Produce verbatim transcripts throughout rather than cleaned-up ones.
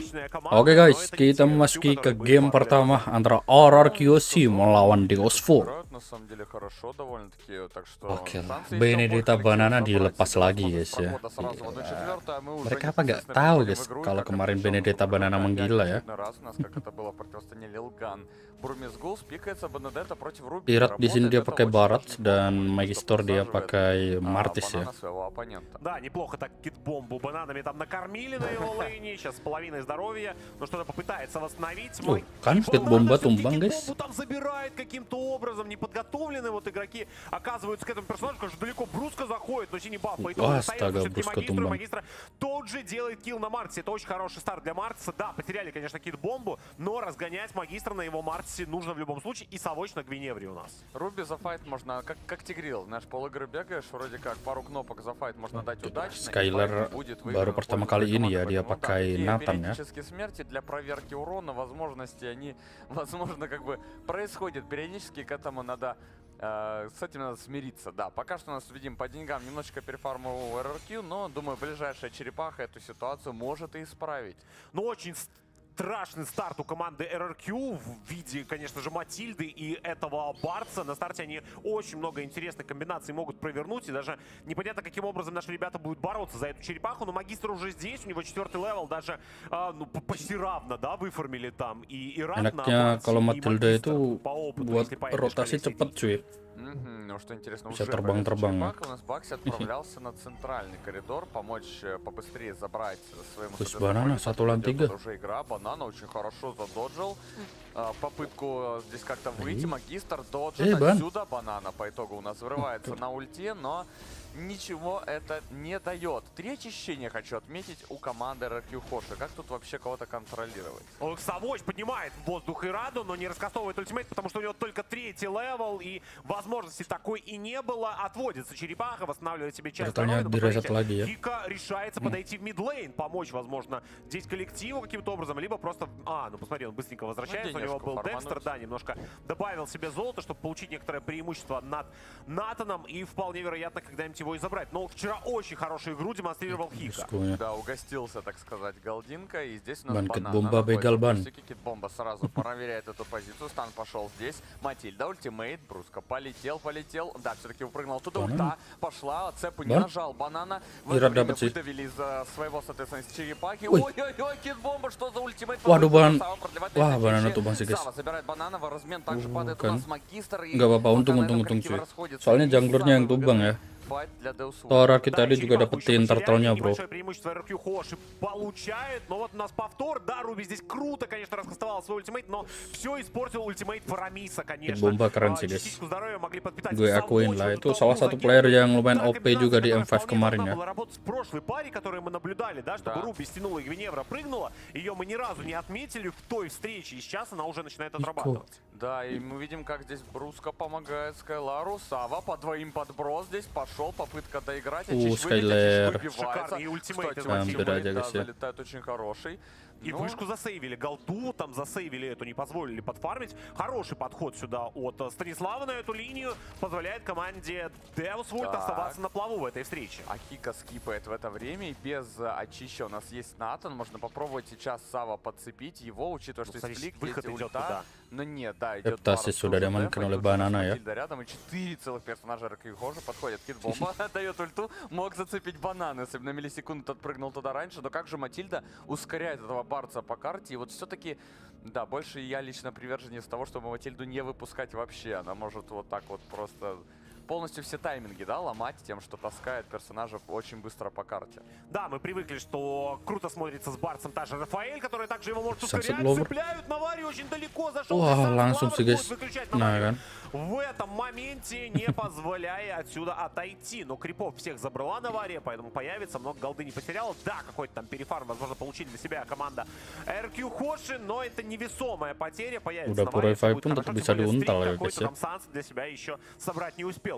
Oke guys, kita memasuki ke game pertama antara R R Q C melawan Deosfo. Oke lah, Benedetta Banana dilepas lagi guys ya. Mereka apa nggak tahu guys kalau kemarin Benedetta Banana menggila ya. Pirat di sini dia pakai Barat dan Magister dia pakai Martis ya. Да, неплохо так кит-бомбу бананами там накормили на его лейне. Сейчас с половиной здоровья, но что-то попытается восстановить. Tuh, kan kit-bomba tumbang guys. Там забирает каким-то образом, неподготовленные вот игроки оказываются к этому персонажу, конечно, далеко Бруско заходит, но синий баф по итогу остается все-таки Магистру. Магистра тот же делает килл на Мартисе. Это очень хороший старт для Мартиса. Да, потеряли, конечно, кит-бомбу, но разгонять Магистра на его Мартисе нужно в любом случае. И совочь на Гвиневре у нас. Руби за файт можно, как, как Тигрил, знаешь, пол игры бегаешь, вроде как пару кнопок за файт можно дать удачно. Skyler baru pertama kali ini ya dia pakai Nathan ya. Смерти для проверки урона, возможности, они, возможно, как бы происходят периодически, к этому надо, э, с этим надо смириться. Да, пока что у нас, видим, по деньгам немножечко переформовал эр эр кью, но, думаю, ближайшая черепаха эту ситуацию может и исправить. Ну, очень страшный старт у команды эр эр кью в виде, конечно же, Матильды и этого Барца. На старте они очень много интересных комбинаций могут провернуть. И даже непонятно, каким образом наши ребята будут бороться за эту черепаху. Но Магистр уже здесь, у него четвертый левел. Даже а, ну, почти равно, да, выформили там. И Иран Enaknya kalau Matilda itu buat rotasi cepet cuy. Mm-hmm. Ну что интересно, bisa уже terbang-terbang. У нас Бакси отправлялся на центральный коридор, помочь побыстрее забрать своему Банана, satu lawan tiga. Уже игра, Банана очень хорошо задоджил. Попытку здесь как-то выйти, Магистр доджит отсюда, Банана по итогу у нас вырывается на ульте, но ничего это не дает. Три очищения хочу отметить у команды эр эр кью Хоши. Как тут вообще кого-то контролировать? Совоч поднимает в воздух Ираду, но не раскастовывает ультимейт, потому что у него только третий левел, и возможности такой и не было. Отводится черепаха, восстанавливает себе часть здоровья. Хика решается подойти в мидлейн, помочь, возможно, здесь коллективу каким-то образом, либо просто... А, ну посмотри, он быстренько возвращается, у него был Декстер, да, немножко добавил себе золото, чтобы получить некоторое преимущество над Натаном, и вполне вероятно, когда-нибудь его и забрать. Но вчера очень хорошую игру демонстрировал Хика. Да, угостился, так сказать, Галдинка, и здесь у нас Банана. Бомба, Кит-бомба сразу проверяет эту позицию, стан пошел здесь, Матильда, ультимейт, Бруско полетел, полетел, да, все-таки упрыгнул оттуда, ульта пошла, цепу не нажал, Банана, выдавили из своего, соответственно, из черепахи. Ой-ой-ой, Кит-бомба, что за ультимейт? Waduh, ban wah, Banana tuh masih guys. Забирает Банана, размен также падает у нас Магистр. Gak apa-apa, untung-untung cuy. Soalnya junglernya yang tumbang ya. Тора Китали juga dapetin turtle-nya, bro. Преимущество эр эр кью Хоши получает, но вот у нас повтор, да, Руби здесь круто, конечно, раскастовал свой ультимейт, но все испортил ультимейт Фарамиса, конечно. Bomba keren sih guys. Gue akuin lah, itu salah satu player yang lumayan о пи juga di эм пять kemarin ya. В прошлой паре, которую мы наблюдали, да, чтобы Руби стянула и Гвиневра прыгнула, ее мы ни разу не отметили в той встрече, и сейчас она уже начинает отрабатывать. Да, и мы видим, как здесь Бруско помогает Скайлару, Сава по двоим подброс здесь пошел, попытка доиграть, а чуть Скайлер. Шикарный ультимейт, залетает очень хороший. И но... вышку засейвили, голду там засейвили эту, не позволили подфармить. Хороший подход сюда от Станислава на эту линию позволяет команде Deosfo оставаться на плаву в этой встрече. А Хика скипает в это время, и без очища у нас есть Натан. Можно попробовать сейчас Сава подцепить его, учитывая, ну, что есть клик, выход есть идет ульта. туда. Но нет, да, идет Эптаси sudah diamankan oleh Banana ya. Рядом и четыре целых персонажа эр эр кью Хоши подходят. Кит-бомба дает ульту, мог зацепить Банана, если бы на миллисекунду отпрыгнул туда раньше. Но как же Матильда ускоряет этого Барца по карте. И вот все-таки, да, больше я лично приверженец того, чтобы Матильду не выпускать вообще. Она может вот так вот просто... полностью все тайминги, да, ломать тем, что таскает персонажа очень быстро по карте. Да, мы привыкли, что круто смотрится с Барцем та же Рафаэль, который также его может ускорять. Цепляют Навари очень далеко, зашел. Wah, langsung sih guys. Nah kan. В этом моменте не позволяя отсюда отойти. Но крипов всех забрала Навария, поэтому появится. Много голды не потеряла. Да, какой-то там перефарм, возможно, получили для себя команда эр эр кью Хоши, но это невесомая потеря. Появится Навария, будет хорошо, bisa diuntal ya guys ya. Там Санс для себя еще собрать не успел.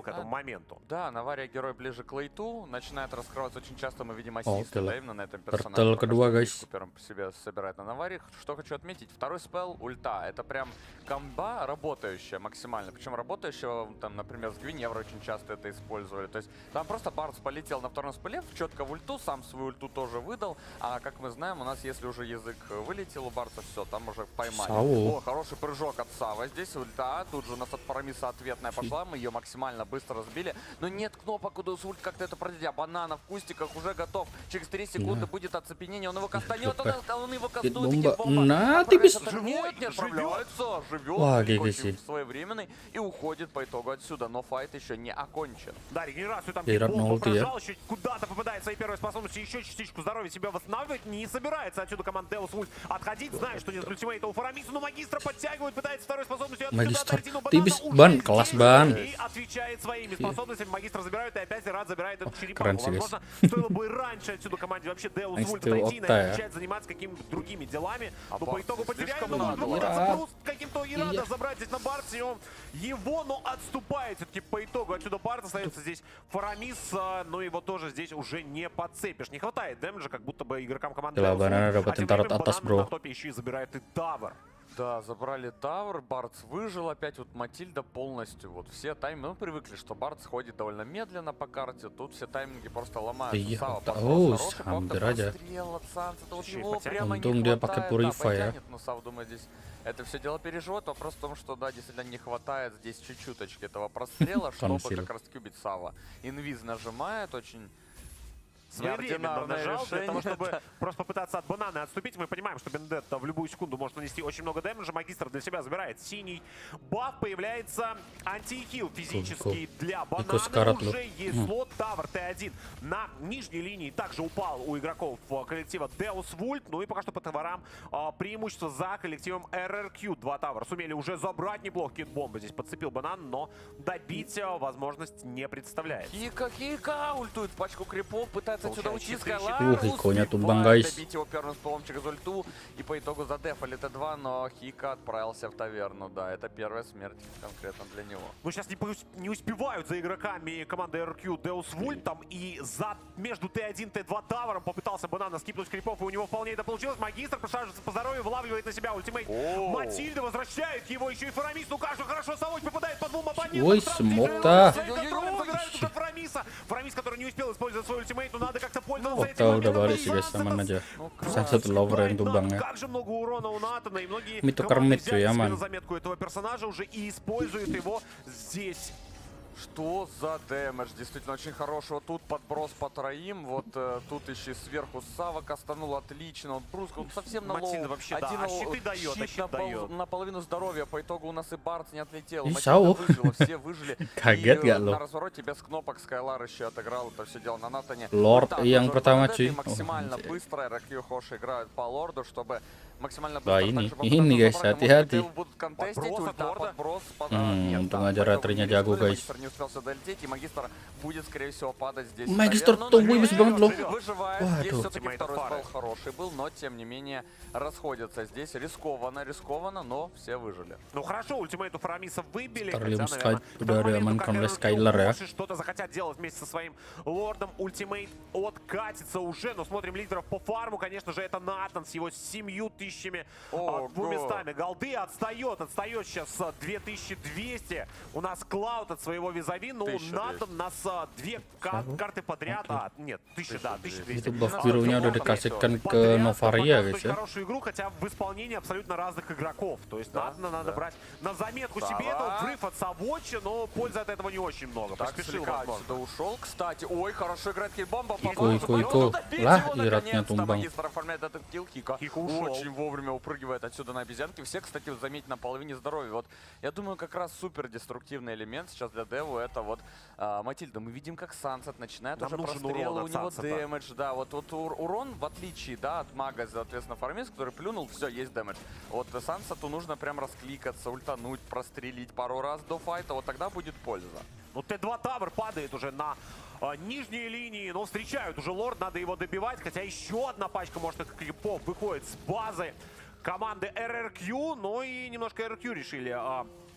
к этому а, моменту. Да, Навария герой ближе к лейту, начинает раскрываться очень часто, мы видим ассисты, oh, да, именно на этом персонаже. Kedua, guys. Первым себе собирает на Наварии. Что хочу отметить, второй спел ульта, это прям комба работающая максимально, причем работающая, там, например, с Гвиневра очень часто это использовали, то есть там просто Барц полетел на втором спеле, четко в ульту, сам свою ульту тоже выдал, а как мы знаем, у нас если уже язык вылетел у Барца, все, там уже поймали. Сау. О, хороший прыжок от Сава, здесь ульта, тут же у нас от Фарамиса ответная пошла, мы ее максимально быстро сбили, но нет кнопок у Деус Ульт как-то это пройти, а Банана в кустиках уже готов, через три секунды yeah. будет оцепенение, он его кастанет, он, он его кастует, на, ты без... Живет, не отправляется, живет, очень своевременный и уходит по итогу отсюда, но файт еще не окончен. Да, регенерацию там бомбу прожал, еще куда-то попадает своей первой способности, еще частичку здоровья себя восстанавливать, не собирается отсюда команда Deus Ult отходить, знает, что нет ультимейта у Фарамиса, но Магистра подтягивает, пытается второй способностью Магистр, ты без бан, класс бан. И отвечает своими способностями, Магистра забирают, и опять Рад забирает эту черепаху. Возможно, стоило бы раньше отсюда команде вообще Deus Ult пройти, начать заниматься какими-то другими делами, но по итогу потеряли, но может попытаться просто каким-то Ирада забрать здесь на Барце, и он его, но отступает все-таки по итогу отсюда Барц, остается здесь Фарамис, но его тоже здесь уже не подцепишь. Не хватает дэмэджа, как будто бы игрокам команды. А тем временем Банан на топе еще и забирает и тавер. Да, забрали тавер, Барц выжил, опять вот Матильда полностью, вот все тайминги, мы привыкли, что Барц ходит довольно медленно по карте, тут все тайминги просто ломаются. Сава подброс, хороший прострел от Санса, вот его прямо не хватает, да, потянет, но Сав думает здесь это все дело переживет, вопрос в том, что да, действительно не хватает здесь чуть-чуточки этого прострела, чтобы как раз таки убить Сава. Инвиз нажимает, очень... Своевременно нажал для того, чтобы просто попытаться от бананы отступить. Мы понимаем, что Бендетта в любую секунду может нанести очень много дэмэджа. Магистр для себя забирает синий баф. Появляется антихил физический для бананы. Уже есть слот. Тавер Т один на нижней линии также упал у игроков коллектива Deus Ult. Ну и пока что по таверам преимущество за коллективом эр эр кью. Два тавер сумели уже забрать неплохо. Кит-бомба здесь подцепил банан, но добить возможность не представляет. Хика, Хика ультует в пачку крипов, пытается отсюда уйти, Ух, и коня тут бангайс. Добить его первым спелом через ульту, и по итогу задефали Т два, но Хика отправился в таверну, да, это первая смерть конкретно для него. Ну сейчас не, не успевают за игроками команды эр эр кью Deus Ult, там и за между Т один и Т два тавером попытался Банана скипнуть крипов, и у него вполне это получилось. Магистр просаживается по здоровью, вылавливает на себя ультимейт. Матильда возвращает его, еще и Фарамис, ну как же хорошо, Савой попадает по двум оппонентам. Ой, смог-то. Фарамиса, Фарамис, который не успел использовать свой ультимейт, но надо как-то пользоваться этим. Oh, udah balik sih guys teman aja. Sunset Lover yang tumbang ya. Как же много урона у Натана, и многие Миту кормит взяли я, себе ман. на заметку этого персонажа уже и используют его здесь. Что за дэмэдж? Действительно очень хороший. Вот тут подброс по троим. Вот э, тут еще сверху Сава кастанул отлично. Вот Бруск, он совсем на лоу. Вообще, один да. А щиты дает, щит а щит на дает. Пол, наполовину здоровья. По итогу у нас и Барц не отлетел. И Матильда выжила, все выжили. И э, на развороте без кнопок Скайлар еще отыграл это все дело на Натане. Лорд yang pertama cuy. Максимально быстро эр эр кью Хош играют по лорду, чтобы максимально быстро. Да, ini, ini guys, hati-hati. Будут контестить, ульта, подброс. Hmm, untung aja Ratrinya jago guys. Не успелся долететь, и Магистр будет, скорее всего, падать здесь. Магистр тупой без банк лов. Выживает. Здесь все-таки второй спел хороший был, но, тем не менее, расходятся. Здесь рискованно, рискованно, но все выжили. Ну хорошо, ультимейт у Фарамиса выбили. Что-то захотят делать вместе со своим лордом. Ультимейт откатится уже, но смотрим лидеров по фарму. Конечно же, это Натан с его семью тысячами, двумястами голды. Отстает, отстает сейчас две тысячи двести. У нас Клауд от своего визави, ну Натан нас две кар карты подряд, okay. а нет, тысяча, да, тысяча двести. Itu buff birunya udah dikasihkan ke Novaria guys ya. Хорошую игру, хотя в исполнении абсолютно разных игроков. То есть да, Натана да. надо брать на заметку Сава. себе, но взрыв от Савочи, но пользы от этого не очень много. Так, Поспешил, возможно. ушел, кстати. Ой, хорошо играет килл-бомба. Ико, ико, ико. Lah, Иратnya tumbang. Магистр оформляет этот килл, Хика очень вовремя упрыгивает отсюда на обезьянке. Все, кстати, вот заметить на половине здоровья. Вот, я думаю, как раз супер деструктивный элемент сейчас для Деву это вот а, Матильда. Мы видим, как Сансет начинает Нам уже прострелы, у него дэмэдж, да, вот, вот урон, в отличие, да, от мага, соответственно, Фармис, который плюнул, все, есть дэмэдж. Вот Сансету нужно прям раскликаться, ультануть, прострелить пару раз до файта, вот тогда будет польза. Ну, Т два тавер падает уже на а, нижней линии, но встречают уже лорд, надо его добивать, хотя еще одна пачка, может, крипов выходит с базы команды эр эр кью, но и немножко эр эр кью решили а,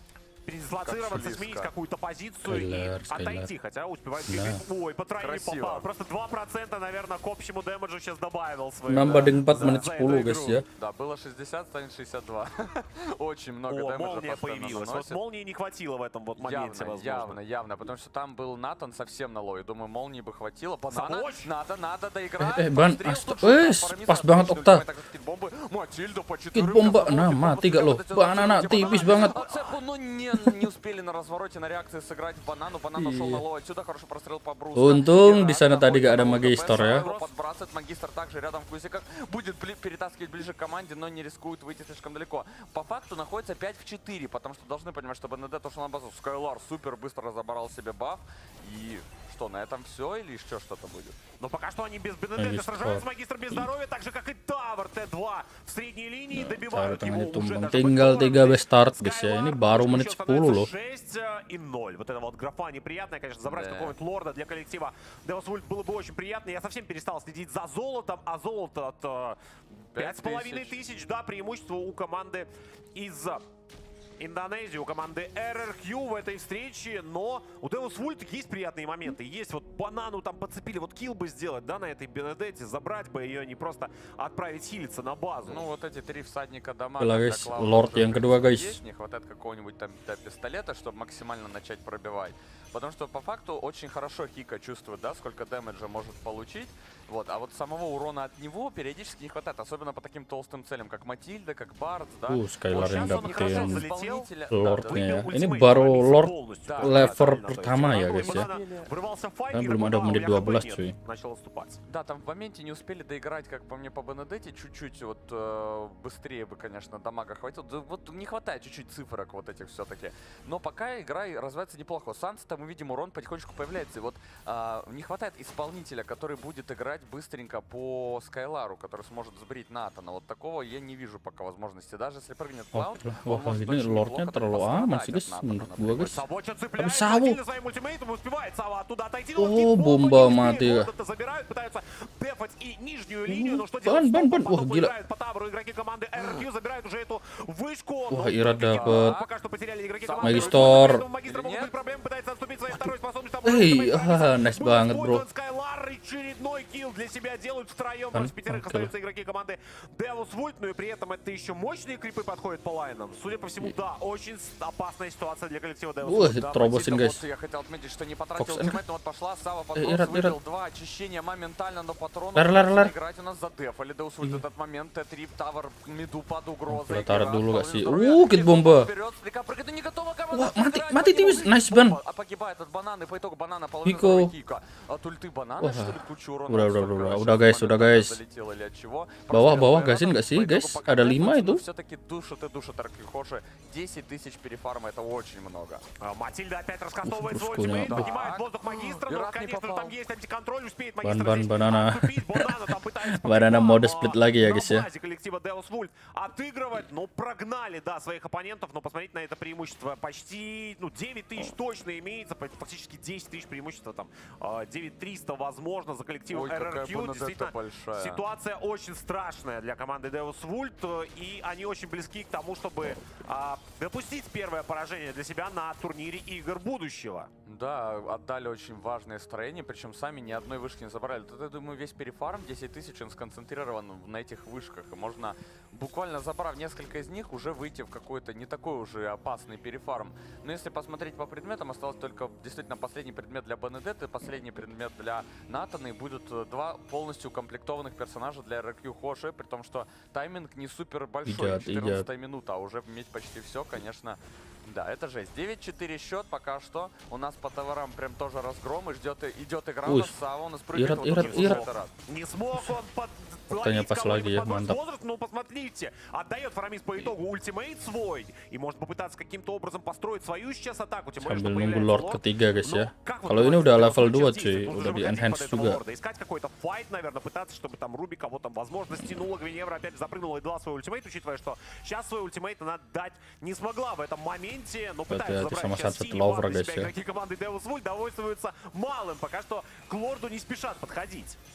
передислоцироваться, сменить какую-то позицию Скайлер, и Скайлер. отойти. Хотя успевает Да. бегать. Ой, по тройне попал. Просто два процента, наверное, к общему дэмэджу сейчас добавил свой. Nambah Да, dengan empat за- menit за sepuluh эту guys игру. ya. Да, было шестьдесят, станет шестьдесят два. Очень много О, дэмэджа молния постоянно появилась. Вот наносит. молнии не хватило в этом вот моменте, Явно, возможно. явно, явно, потому что там был Натан совсем на лоу. Думаю, молнии бы хватило. Банана, Замочь. надо, надо доиграть. Eh, eh, Ban, Пострел astaga, тут шутка, wes, Парамис pas отличный banget Okta. ультимейт, так как кит-бомбы. Матильда по четырем. Kit-bomba, касанулась, nah, кит-бомба mati gak lo? встретила, Banana вот эти tipis бананы. banget. А Цепу, ну не, не успели на развороте, на реакции сыграть в банану. Банан ушел на лоу отсюда, хороший прострел по брусу. Untung di sana tadi gak ada Magister ya. Подбрасывает Магистр также рядом в кусиках. Будет бли- перетаскивать ближе к команде, но не рискует выйти слишком далеко. По факту находится пять в четыре, потому что должны понимать, что БНД ушел на базу. Скайлар супер быстро разобрал себе баф. И что, на этом все или еще что-то будет? Но пока что они без БНД Магистр. сражаются. Магистр без здоровья, так же как и Тавр Т два в средней линии добивают Cara его tangannya уже tumbang. даже Tinggal быстро. tiga B start guys ya. Ini Skylord baru на menit счет sepuluh loh. становится шесть и ноль. Вот это вот графа неприятная, конечно, забрать Да. какого-нибудь лорда для коллектива Deus Vult было бы очень приятно. Я совсем перестал следить за золотом, а золото от пять с половиной тысяч, да, преимущество у команды из Индонезии, у команды эр эр кью в этой встрече, но у Deus Vult есть приятные моменты. Есть вот банану там подцепили, вот килл бы сделать, да, на этой Бенедетте, забрать бы ее, не просто отправить хилиться на базу. Ну вот эти три всадника дамага. Itulah для guys, Клауна Lord уже yang kedua guys. есть, не хватает какого-нибудь там да, пистолета, чтобы максимально начать пробивать. Потому что по факту очень хорошо Хика чувствует, да, сколько дэмэджа может получить. Вот, а вот самого урона от него периодически не хватает, особенно по таким толстым целям, как Матильда, как Бардс, да. Uh, Skylord Вот yang сейчас он dapetin хорошо исполнителя- да, Lordnya ya. Выбил Ini ультимейт, baru пробился Lord полностью. Да, level да, pertama да, ya да. guys ya. Банана врывался в файт, Kan и belum ada Рыбаков, menit я dua ХБ belas нет, cuy. начал отступать. Да, там в моменте не успели доиграть, как по мне, по Бенедетте. Чуть-чуть вот э, быстрее бы, конечно, дамага хватило. Да, вот не хватает чуть-чуть цифрок вот этих все-таки. Но пока игра и развивается неплохо. У Санса мы видим, урон потихонечку появляется. И вот э, не хватает исполнителя, который будет играть быстренько по Скайлару, который сможет сбрить Натана. Вот такого я не вижу пока возможности. Даже если прыгнет Клауд, Wah, он может ini очень Lordnya неплохо terlalu пострадать aman от sih guys Натана, menurut gua например. guys. Савоча цепляется Саву. отдельно своим ультимейтом, успевает Сава оттуда отойти. О, но кит-бомба бомба, не успеет, мать ее. Лорда-то забирают, пытаются дефать и нижнюю линию, но что Бан, делать? бан, бан. Потом Ох, гila. играют по Тавру игроки команды эр эр кью, забирают уже эту вышку. Wah, но Ira только dapet. пока что потеряли игроки Сам команды. Магистр. Поэтому Магистр могут Нет? быть проблемы, пытается отступить своей второй способностью. Эй, ага, nice banget, bro. Скайлар очередной килл для себя делают втроем. Бан, Против пятерых окей. остаются игроки команды Deus Vult, но и при этом это еще мощные крипы подходят по лайнам. Судя по всему, да, очень с- опасная ситуация для коллектива Deus Wah, Vult. Да, terobosin Матильда, guys. вот я хотел отметить, что не потратил Фокс, ультимейт, но вот пошла Сава под Э, брус, Ират, выбил Ират. два очищения моментально, но патрон Лер, лер, лер. играть у нас за дефали. Deus Vult в этот момент, Т-три, Тавр, миду под угрозой. Pelataran Ират, dulu gak половина sih? здоровья, Uh, kit bomba. вперед, слегка прыгает, но не готова Wah, команда mati, сыграть, mati по нему tipis. Nice ban. бомба, а погибает от банана, по итогу банана половина Hiko. здоровья Хика. От ульты банана, Wah. что ли, кучу урона. Udah, udah, настолько udah, сейчас udah, guys, udah, моментально guys. залетело или от чего. Bawah, Прострел bawah, Байрона, gasin gak sih, по итогу guys? пока Ada дефается, lima но itu. все-таки душат и душат Аркихоши. десять тысяч перефарма, это очень много. А, Матильда опять раскастовывает свой Дружку не ультимейт, надо. поднимает Так. воздух Магистра, но, Ират не конечно, попал. там есть антиконтроль, успеет Бан, Магистр бан, здесь банана. отступить. Банана там пытается по Банана кругам, мода а, сплит лаги, я на guys, ya. базе коллектива Deus Vult отыгрывать, но прогнали, да, своих оппонентов, но посмотрите на это преимущество. Почти, ну, девять тысяч точно имеется, фактически десять тысяч преимущества, там, а, девять тысяч триста возможно за коллективом Ой, эр эр какая кью. Бенедетта Действительно, большая. ситуация очень страшная для команды Deus Vult, и они очень близки к тому, чтобы а, допустить первое поражение для себя на турнире игр будущего. Да, отдали очень важное строение, причем сами ни одной вышки не забрали. Тут, я думаю, весь перефарм десять тысяч, он сконцентрирован на этих вышках. И можно, буквально забрав несколько из них, уже выйти в какой-то не такой уже опасный перефарм. Но если посмотреть по предметам, осталось только действительно последний предмет для Бенедетты, последний предмет для Натана, и будут два полностью укомплектованных персонажа для эр эр кью Хоши, при том, что тайминг не супер большой, Идет, четырнадцатая минута, а уже иметь почти все, конечно. Да, это жесть. девять четыре счет пока что. У нас по товарам прям тоже разгром. И ждет, идет игра у нас. Сава у нас прыгает. Ират, вот Ират, он Ират. уже рад. Не смог он под... Как-то не послали, я мандап. возраст, но посмотрите, отдает Фарамис по итогу ультимейт свой и может попытаться каким-то образом построить свою сейчас атаку. Тем более, Sambil что nunggu появляется Lord Лорд. ketiga guys Ну, ya. как вот Kalau ini думаете, udah это level сейчас dua действует? cuy, Нужно udah же di выходить enhance под этого juga. Лорда, искать какой-то файт, наверное, пытаться, чтобы там Руби кого там, возможно, стянула. Гвиневра опять запрыгнула и дала свой ультимейт, учитывая, что сейчас свой ультимейт она дать не смогла в этом моменте, но пытается Hati-hati забрать sama сейчас Sunset синий Lover, бан для guys, себя. ya. Игроки команды Deus Vult довольствуются малым, пока что к Лорду не спешат подходить.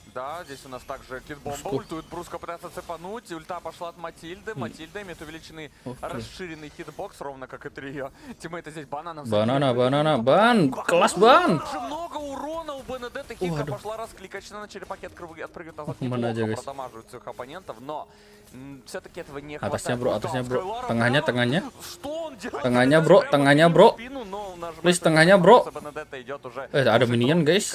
Да, здесь у нас также кит-бомба ультует, Бруска пытается цепануть, ульта пошла от Матильды, Матильда имеет увеличенный расширенный хитбокс, ровно как и трио. Тиммейты здесь бананом. Банана, банана, бан, класс бан! Как же много урона у БНД, Хика пошла раскликачена на черепахе, отпрыгнет назад, Mana aja, неплохо guys. продамаживает своих оппонентов, но все-таки этого не Atasnya хватает. bro, atasnya bro, tengahnya, tengahnya, Что он делает? tengahnya bro, tengahnya bro, please tengahnya bro. Eh, ada minion guys.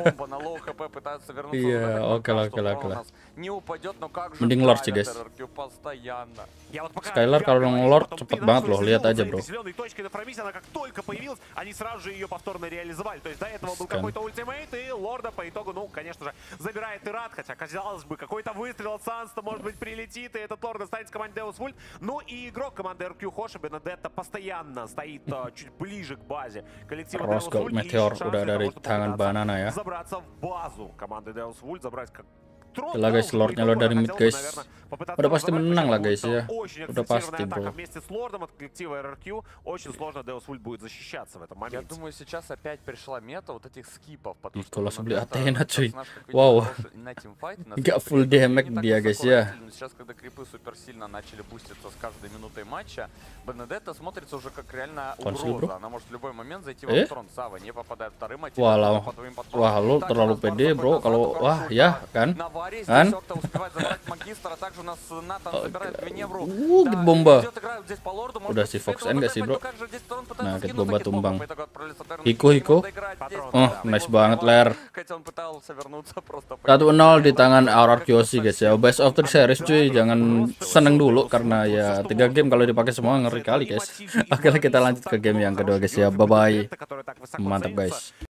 Iya, oke lah, oke lah, oke lah. Mending Lord sih guys. Skylar kalau nge-Lord cepet banget loh, lihat aja bro. Зеленой точкой на Фрамисе, она как только появилась, они сразу же ее повторно реализовали. То есть до этого был какой-то ультимейт, и Лорда по итогу, ну, конечно же, забирает Ират, хотя, казалось бы, какой-то выстрел от Санста, может быть, прилетит, и этот Лорд останется в команде Deus Vult. Ну и игрок команды эр кью Хоши, Бенедетта, постоянно стоит а, чуть ближе к базе коллектива Deus Vult. Meteor udah dari tangan Banana ya. Забраться в базу команды Deus Vult, забрать как Lah guys, Lordnya lo dari mid guys. Udah pasti menang lah guys ya. Udah pasti bro. Вместе с Лордом от коллектива эр эр кью очень сложно Deus Vult будет защищаться в этом моменте. Я думаю, сейчас опять пришла мета вот этих скипов, потому что Kalau sebeli Athena cuy. Wow. Gak full damage dia guys ya. Сейчас, когда крипы супер сильно начали буститься с каждой минутой матча, Бенедетта смотрится уже как реально угроза. Она может в любой момент зайти в трон. Сава не попадает вторым, а Wah, wah lu terlalu pede bro kalau wah ya kan. Kan? Uh, Git bomba. Udah si Fox N gak sih bro? Nah, Git bomba tumbang. Hiko, Hiko. Oh, nice banget ler. satu nol di tangan R R Q C guys ya. Best of the series cuy. Jangan seneng dulu karena ya tiga game kalau dipakai semua ngeri kali guys. Oke, kita lanjut ke game yang kedua guys ya. Bye bye. Mantap guys.